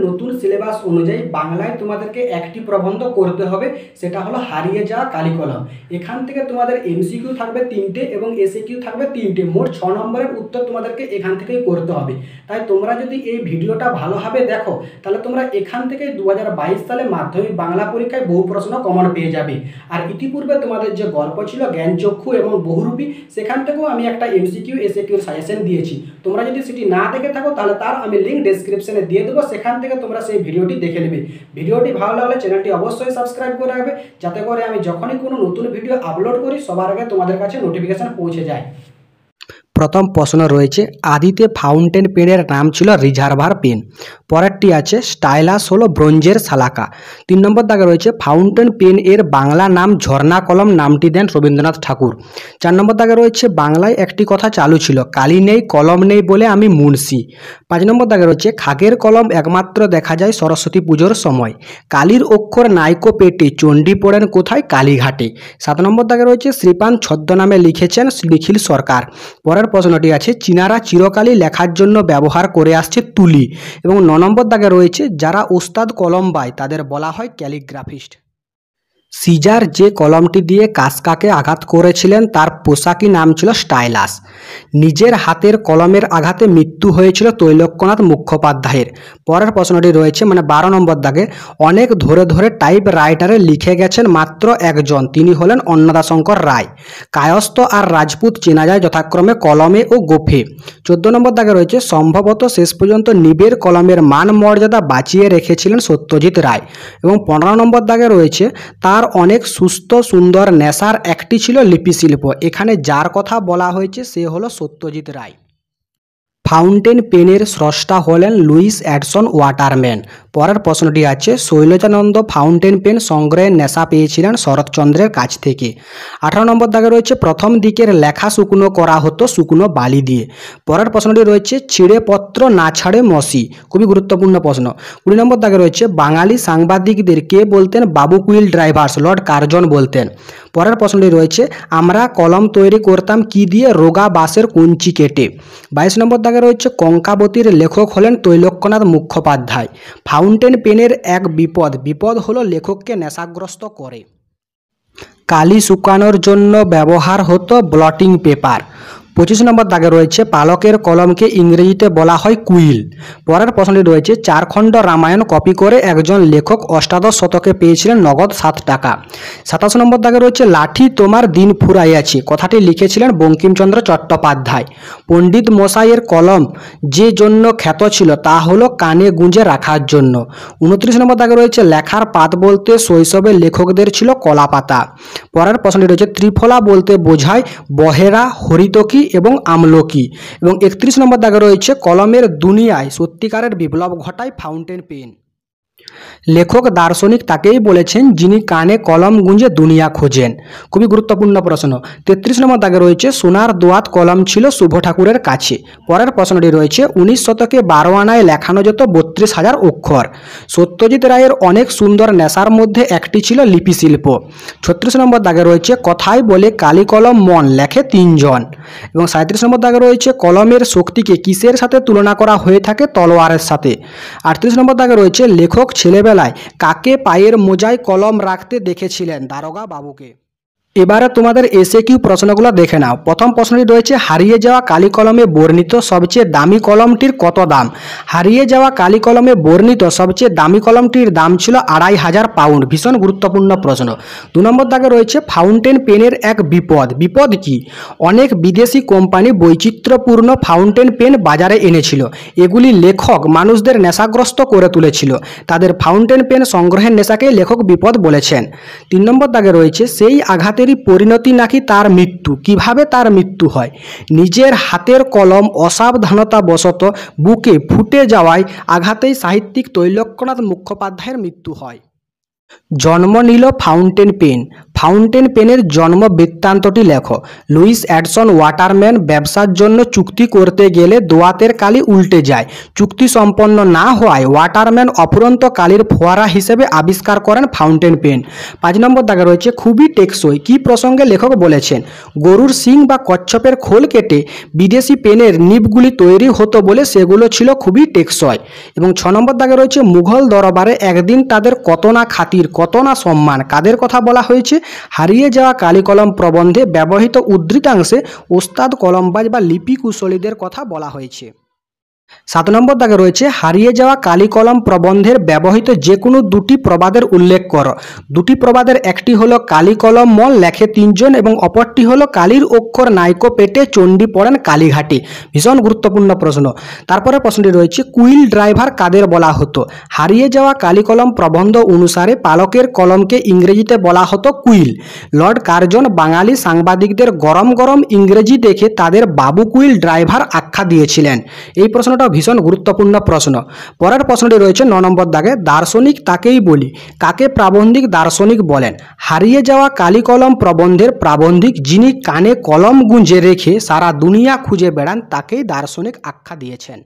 নতুন সিলেবাস অনুযায়ী বাংলায় তোমাদেরকে একটি প্রবন্ধ করতে হবে, সেটা হলো হারিয়ে যাওয়া কালিকলম। এখান থেকে তোমাদের এমসিকিউ থাকবে 3টে এবং এসএকিউ থাকবে 3টে, মোট 6 নম্বরের উত্তর তোমাদেরকে এখান থেকেই করতে হবে। তাই তোমরা যদি এই ভিডিওটা ভালোভাবে দেখো তাহলে তোমরা এখান থেকে 2022 সালে মাধ্যমিক বাংলা পরীক্ষায় বহু প্রশ্ন কমন পেয়ে যাবে। আর ইতিপূর্বে তোমাদের যে গল্প ছিল জ্ঞানচক্ষু এবং বহুরূপী, সেখান থেকেও আমি একটা এমসিকিউ এসএকিউ সাজেশন দিয়েছি। তোমরা যদি সেটি না দেখে থাকো তাহলে তার আমি লিঙ্ক ডেসক্রিপশনে দিয়ে দেবো, সেখান থেকে তোমরা সেই ভিডিওটি দেখে নেবে। ভিডিওটি ভালো লাগলে চ্যানেলটি অবশ্যই সাবস্ক্রাইব করে রাখবে, যাতে করে আমি যখনই কোনো নতুন ভিডিও আপলোড করি সবার আগে তোমাদের কাছে নোটিফিকেশন পৌঁছে যায়। প্রথম প্রশ্ন রয়েছে, আদিতে ফাউন্টেন পেনের নাম ছিল রিজার্ভার পেন। পরেরটি আছে স্টাইলাস হলো ব্রোঞ্জের শালাকা। 3 নম্বর দাগে রয়েছে ফাউন্টেন পেন এর বাংলা নাম ঝর্ণা কলম, নামটি দেন রবীন্দ্রনাথ ঠাকুর। 4 নম্বর দাগে রয়েছে বাংলায় একটি কথা চালু ছিল, কালি নেই কলম নেই বলে আমি মুন্সি। 5 নম্বর দাগে রয়েছে খাগের কলম একমাত্র দেখা যায় সরস্বতী পুজোর সময়। কালির অক্ষর নাইকো পেটে, চণ্ডী পড়েন কোথায়, কালীঘাটে। 7 নম্বর দাগে রয়েছে শ্রীপান ছদ্মনামে লিখেছেন নিখিল সরকার। পরের প্রশ্নটি আছে চীনারা চিরকালই লেখার জন্য ব্যবহার করে আসছে তুলি। এবং 9 নম্বর দাগে রয়েছে যারা ওস্তাদ কলম বায় তাদের বলা হয় ক্যালিগ্রাফিস্ট। সিজার যে কলমটি দিয়ে কাসকাকে আঘাত করেছিলেন তার পোশাকি নাম ছিল স্টাইলাস। নিজের হাতের কলমের আঘাতে মৃত্যু হয়েছিল তৈলক্যনাথ মুখোপাধ্যায়ের। পরের প্রশ্নটি রয়েছে 12 নম্বর দাগে, অনেক ধরে ধরে টাইপ রাইটারে লিখে গেছেন মাত্র একজন, তিনি হলেন অন্নদাশঙ্কর রায়। কায়স্থ আর রাজপুত চেনা যায় যথাক্রমে কলমে ও গোফে। 14 নম্বর দাগে রয়েছে সম্ভবত শেষ পর্যন্ত নিবের কলমের মান মর্যাদা বাঁচিয়ে রেখেছিলেন সত্যজিৎ রায়। এবং 15 নম্বর দাগে রয়েছে তার অনেক সুস্থ সুন্দর নেশার একটি ছিল লিপিশিল্প। এখানে যার কথা বলা হয়েছে সে হলো সত্যজিৎ রায়। ফাউন্টেন পেনের স্রষ্টা হলেন লুইস অ্যাডসন ওয়াটারম্যান। পরের প্রশ্নটি আছে শৈলজানন্দ ফাউন্টেন পেন সংগ্রহের নেশা পেয়েছিলেন শরৎচন্দ্রের কাছ থেকে। 18 নম্বর দাগে রয়েছে প্রথম দিকের লেখা শুকনো করা হতো শুকনো বালি দিয়ে। পরের প্রশ্নটি রয়েছে ছিঁড়ে পত্র না ছাড়ে মসি, খুবই গুরুত্বপূর্ণ প্রশ্ন। 20 নম্বর দাগে রয়েছে বাঙালি সাংবাদিকদের কে বলতেন, বাবু কুইল ড্রাইভার্স, লর্ড কার্জন বলতেন। পরের প্রশ্নটি রয়েছে আমরা কলম তৈরি করতাম কি দিয়ে, রোগা বাঁশের কঞ্চি কেটে। 22 নম্বর দাগে রয়েছে কঙ্কাবতীর লেখক হলেন তৈলক্যনাথ মুখোপাধ্যায়। ফাউন্টেন পেনের এক বিপদ হলো লেখককে নেশাগ্রস্ত করে। কালি শুকানোর জন্য ব্যবহার হতো ব্লটিং পেপার। 25 নম্বর দাগে রয়েছে পালকের কলমকে ইংরেজিতে বলা হয় কুইল। পরের প্রশ্নটি রয়েছে 4 খণ্ড রামায়ণ কপি করে একজন লেখক অষ্টাদশ শতকে পেয়েছিলেন নগদ 7 টাকা। 27 নম্বর দাগে রয়েছে লাঠি তোমার দিন ফুরাইয়াছে, কথাটি লিখেছিলেন বঙ্কিমচন্দ্র চট্টোপাধ্যায়। পণ্ডিত মশাইয়ের কলম যে জন্য খ্যাত ছিল তা হলো কানে গুঁজে রাখার জন্য। 29 নম্বর দাগে রয়েছে লেখার পাত বলতে শৈশবে লেখকদের ছিল কলা পাতা। পরের প্রশ্নটি রয়েছে ত্রিফলা বলতে বোঝায় বহেরা, হরিতকি এবং আমলকি। এবং 31 নম্বর দাগে রয়েছে কলমের দুনিয়ায় সত্যিকারের বিপ্লব ঘটায় ফাউন্টেন পেন। লেখক দার্শনিক তাকেই বলেছেন যিনি কানে কলম গুঁজে দুনিয়া খোঁজেন। খুবই গুরুত্বপূর্ণ প্রশ্ন। 33 নম্বর দাগে রয়েছে সোনার দোয়াত কলম ছিল শুভ ঠাকুরের কাছে। পরের প্রশ্নটি রয়েছে 19 শতকে 12 আনায় লেখানো যেত 32,000 অক্ষর। সত্যজিৎ রায়ের অনেক সুন্দর নেশার মধ্যে একটি ছিল লিপিশিল্প। 36 নম্বর দাগে রয়েছে কথায় বলে কালি কলম মন লেখে 3 জন। এবং 37 নম্বর দাগে রয়েছে কলমের শক্তিকে কিসের সাথে তুলনা করা হয়ে থাকে, তলোয়ারের সাথে। 38 নম্বর দাগে রয়েছে লেখক ছেলেবেলায় কাকে পায়ের মোজায় কলম রাখতে দেখেছিলেন, দারোগা বাবুকে। এবারে তোমাদের এসএকিউ প্রশ্নগুলো দেখে নাও। প্রথম প্রশ্নটি রয়েছে হারিয়ে যাওয়া কালি কলমে বর্ণিত সবচেয়ে দামি কলমটির কত দাম। হারিয়ে যাওয়া কালি কলমে বর্ণিত সবচেয়ে দামি কলমটির দাম ছিল 2500 পাউন্ড। ভীষণ গুরুত্বপূর্ণ প্রশ্ন। 2 নম্বর দাগে রয়েছে ফাউন্টেন পেনের এক বিপদ কি। অনেক বিদেশি কোম্পানি বৈচিত্র্যপূর্ণ ফাউন্টেন পেন বাজারে এনেছিল। এগুলি লেখক মানুষদের নেশাগ্রস্ত করে তুলেছিল। তাদের ফাউন্টেন পেন সংগ্রহের নেশাকে লেখক বিপদ বলেছেন। 3 নম্বর দাগে রয়েছে সেই আঘাতেরই পরিণতি নাকি তার মৃত্যু। কিভাবে তার মৃত্যু হয়, নিজের হাতের কলম অসাবধানতাবশত বুকে ফুটে যাওয়ায় আঘাতেই সাহিত্যিক তৈলক্যনাথ মুখোপাধ্যায়ের মৃত্যু হয়। জন্ম নিল ফাউন্টেন পেন। ফাউন্টেন পেনের জন্ম বৃত্তান্তটি লেখো। লুইস অ্যাডসন ওয়াটারম্যান ব্যবসার জন্য চুক্তি করতে গেলে দোয়াতের কালি উল্টে যায়। চুক্তি সম্পন্ন না হওয়ায় ওয়াটারম্যান অফুরন্ত কালির ফোয়ারা হিসেবে আবিষ্কার করেন ফাউন্টেন পেন। 5 নম্বর দাগে রয়েছে খুবই টেকসই। কি প্রসঙ্গে লেখক বলেছেন? গরুর শিং বা কচ্ছপের খোল কেটে বিদেশি পেনের নিবগুলি তৈরি হতো বলে সেগুলো ছিল খুবই টেকসই। এবং 6 নম্বর দাগে রয়েছে মুঘল দরবারে একদিন তাদের কত না খাতির, কত না সম্মান, কাদের কথা বলা হয়েছে? হারিয়ে যাওয়া কালিকলম প্রবন্ধে ব্যবহৃত উদ্ধৃতাংশে ওস্তাদ কলমবাজ বা লিপি কুশলীদের কথা বলা হয়েছে। 7 নম্বর দাগে রয়েছে হারিয়ে যাওয়া কালিকলম প্রবন্ধের ব্যবহৃত যে কোনো দুটি প্রবাদের উল্লেখ করো। দুটি প্রবাদের একটি হলো কালিকলম মল লেখে 3 জন এবং অপরটি হলো কালির অক্ষর নাইকো পেটে চণ্ডী পড়েন কালীঘাটে। ভীষণ গুরুত্বপূর্ণ প্রশ্ন। তারপরে প্রশ্নটি রয়েছে কুইল ড্রাইভার কাদের বলা হতো? হারিয়ে যাওয়া কালিকলম প্রবন্ধ অনুসারে পালকের কলমকে ইংরেজিতে বলা হতো কুইল। লর্ড কার্জন বাঙালি সাংবাদিকদের গরম গরম ইংরেজি দেখে তাদের বাবু কুইল ড্রাইভার আখ্যা দিয়েছিলেন। এই প্রশ্নটা ভীষণ গুরুত্বপূর্ণ প্রশ্ন। পরের প্রশ্নটি রয়েছে 9 নম্বর দাগে দার্শনিক তাকেই বলি। কাকে প্রাবন্ধিক দার্শনিক বলেন? হারিয়ে যাওয়া কালিকলম প্রবন্ধের প্রাবন্ধিক যিনি কানে কলম গুঁজে রেখে সারা দুনিয়া খুঁজে বেড়ান তাকেই দার্শনিক আখ্যা দিয়েছেন।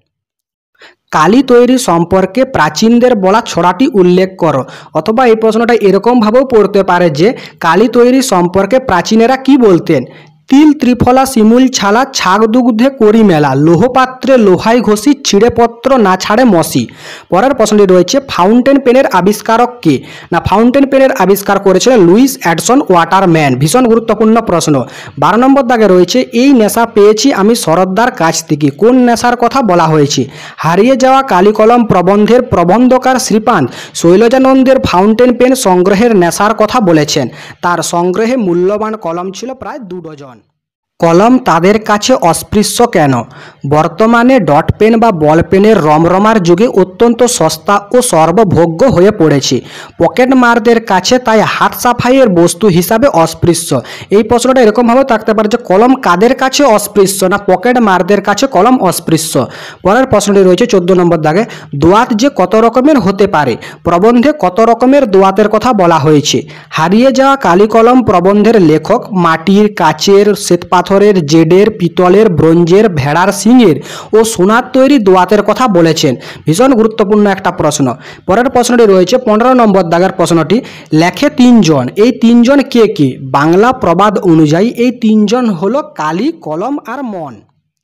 কালি তৈরি সম্পর্কে প্রাচীনদের বলা ছড়াটি উল্লেখ করো। অথবা এই প্রশ্নটা এরকমভাবেও পড়তে পারে যে কালি তৈরি সম্পর্কে প্রাচীনেরা কি বলতেন? তিল ত্রিফলা শিমুল ছালা ছাগ দুগ্ধে করি মেলা, লোহপাত্রে লোহাই ঘষি ছিঁড়ে পত্র না ছাড়ে মসি। পরের প্রশ্নটি রয়েছে ফাউন্টেন পেনের আবিষ্কারক কে? না ফাউন্টেন পেনের আবিষ্কার করেছিলেন লুইস অ্যাডসন ওয়াটারম্যান। ভীষণ গুরুত্বপূর্ণ প্রশ্ন। 12 নম্বর দাগে রয়েছে এই নেশা পেয়েছি আমি শরৎদার কাছ থেকে। কোন নেশার কথা বলা হয়েছে? হারিয়ে যাওয়া কালিকলম প্রবন্ধের প্রবন্ধকার শ্রীপান্ত শৈলজানন্দের ফাউন্টেন পেন সংগ্রহের নেশার কথা বলেছেন। তার সংগ্রহে মূল্যবান কলম ছিল প্রায় 2 ডজন। কলম তাদের কাছে অস্পৃশ্য কেন? বর্তমানে ডট পেন বা বল পেনের রমরমার যুগে অত্যন্ত সস্তা ও সর্বভোগ্য হয়ে পড়েছে। পকেট মারদের কাছে তাই হাত সাফাইয়ের বস্তু হিসাবে অস্পৃশ্য। এই প্রশ্নটা এরকমভাবে থাকতে পারে যে কলম কাদের কাছে অস্পৃশ্য? না পকেট মারদের কাছে কলম অস্পৃশ্য। পরের প্রশ্নটি রয়েছে 14 নম্বর দাগে দোয়াত যে কত রকমের হতে পারে? প্রবন্ধে কত রকমের দোয়াতের কথা বলা হয়েছে? হারিয়ে যাওয়া কালিকলম প্রবন্ধের লেখক মাটির, কাচের, শ্বেতপাথরের, জেডের, পিতলের, ব্রোঞ্জের, ভেড়ার সিংয়ের ও সোনার তৈরি দোয়াতের কথা বলেছেন। ভীষণ গুরুত্বপূর্ণ একটা প্রশ্ন। পরের প্রশ্নটি রয়েছে 15 নম্বর দাগের প্রশ্নটি লেখে 3 জন। এই 3 জন কে কে? বাংলা প্রবাদ অনুযায়ী এই 3 জন হলো কালি, কলম আর মন।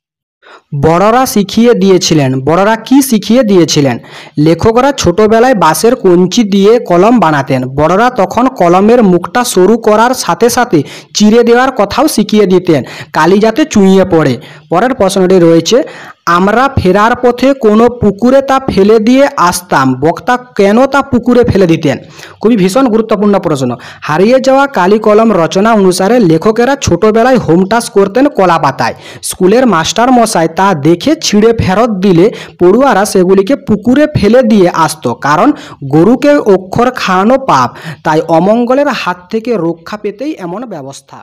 বড়রা শিখিয়ে দিয়েছিলেন। বড়রা কি শিখিয়ে দিয়েছিলেন? লেখকরা ছোটবেলায় বাঁশের কঞ্চি দিয়ে কলম বানাতেন। বড়রা তখন কলমের মুখটা সরু করার সাথে সাথে চিরে দেওয়ার কথাও শিখিয়ে দিতেন, কালি যাতে চুইয়ে পড়ে। পরের প্রশ্নটি রয়েছে আমরা ফেরার পথে কোনো পুকুরে তা ফেলে দিয়ে আসতাম, বক্তা কেন তা পুকুরে ফেলে দিতেন? খুবই ভীষণ গুরুত্বপূর্ণ প্রশ্ন। হারিয়ে যাওয়া কালি কলম রচনা অনুসারে লেখকেরা ছোটবেলায় হোম টাস্ক করতেন কলা পাতায়। স্কুলের মাস্টার মশাই তা দেখে ছিঁড়ে ফেরত দিলে পড়ুয়ারা সেগুলিকে পুকুরে ফেলে দিয়ে আসতো, কারণ গরুকে অক্ষর খাওয়ানো পাপ, তাই অমঙ্গলের হাত থেকে রক্ষা পেতেই এমন ব্যবস্থা।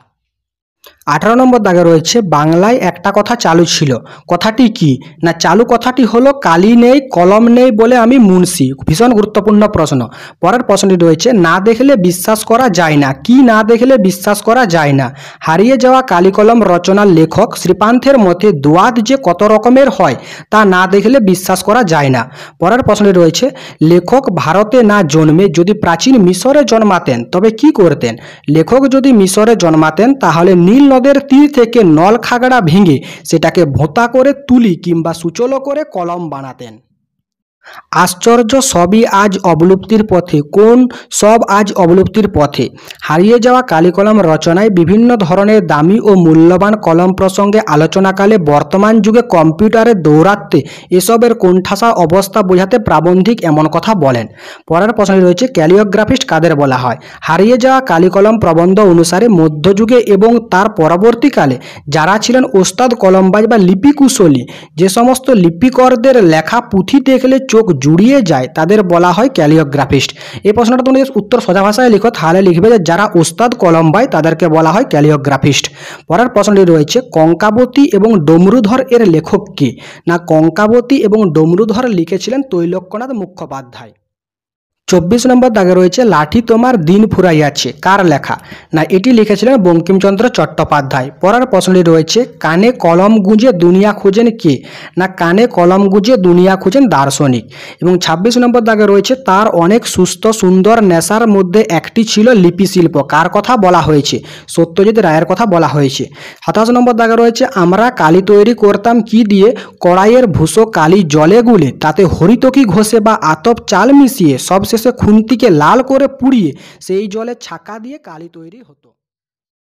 18 নম্বর দাগে রয়েছে বাংলায় একটা কথা চালু ছিল। কথাটি কি? না চালু কথাটি হলো কালি নেই কলম নেই বলে আমি মুন্সি। ভীষণ গুরুত্বপূর্ণ প্রশ্ন। পরের প্রশ্নটি রয়েছে না দেখলে বিশ্বাস করা যায় না। কি না দেখলে বিশ্বাস করা যায় না? হারিয়ে যাওয়া কালিকলম রচনার লেখক শ্রীপান্থের মতে দোয়াত যে কত রকমের হয় তা না দেখলে বিশ্বাস করা যায় না। পরের প্রশ্নটি রয়েছে লেখক ভারতে না জন্মে যদি প্রাচীন মিশরে জন্মাতেন তবে কি করতেন? লেখক যদি মিশরে জন্মাতেন তাহলে নীল নদের তীর থেকে নল খাগড়া ভেঙে সেটাকে ভোঁতা করে তুলি কিংবা সুচলো করে কলম বানাতেন। আশ্চর্য সবই আজ অবলুপ্তির পথে। কোন সব আজ অবলুপ্তির পথে? হারিয়ে যাওয়া কালিকলম রচনায় বিভিন্ন ধরনের দামি ও মূল্যবান কলম প্রসঙ্গে আলোচনাকালে বর্তমান যুগে কম্পিউটারের দৌরাত্ম্যে এসবের কোণঠাসা অবস্থা বোঝাতে প্রাবন্ধিক এমন কথা বলেন। পরের প্রশ্নে রয়েছে ক্যালিওগ্রাফিস্ট কাদের বলা হয়? হারিয়ে যাওয়া কালিকলম প্রবন্ধ অনুসারে মধ্যযুগে এবং তার পরবর্তীকালে যারা ছিলেন ওস্তাদ কলমবাজ বা লিপি কুশলী, যে সমস্ত লিপিকরদের লেখা পুঁথি দেখলে চোখ জুড়িয়ে যায় তাদের বলা হয় ক্যালিওগ্রাফিস্ট। এই প্রশ্নটা তুমি উত্তর সোজা ভাষায় লিখো, তাহলে লিখবে যে যারা ওস্তাদ কলমবাজ তাদেরকে বলা হয় ক্যালিওগ্রাফিস্ট। পরের প্রশ্নটি রয়েছে কঙ্কাবতী এবং ডমরুধর এর লেখক কে? না কঙ্কাবতী এবং ডমরুধর লিখেছিলেন তৈলক্যনাথ মুখোপাধ্যায়। 24 নম্বর দাগে রয়েছে লাঠি তোমার দিন ফুরাইয়াছে, কার লেখা? না এটি লিখেছিলেন বঙ্কিমচন্দ্র চট্টোপাধ্যায়। পরের প্রশ্নটি রয়েছে কানে কলম গুঁজে দুনিয়া খুঁজেন কে? না কানে কলম গুঁজে দুনিয়া খুঁজেন দার্শনিক। এবং 26 নম্বর দাগে রয়েছে তার অনেক সুস্থ সুন্দর নেশার মধ্যে একটি ছিল লিপিশিল্প, কার কথা বলা হয়েছে? সত্যজিৎ রায়ের কথা বলা হয়েছে। 27 নম্বর দাগে রয়েছে আমরা কালি তৈরি করতাম কি দিয়ে? কড়াইয়ের ভুসো কালি জলে গুলে তাতে হরিতকি ঘষে বা আতপ চাল মিশিয়ে সবশেষে খুন্তিকে লাল করে পুড়িয়ে সেই জলে ছাকা দিয়ে কালি তৈরি হতো।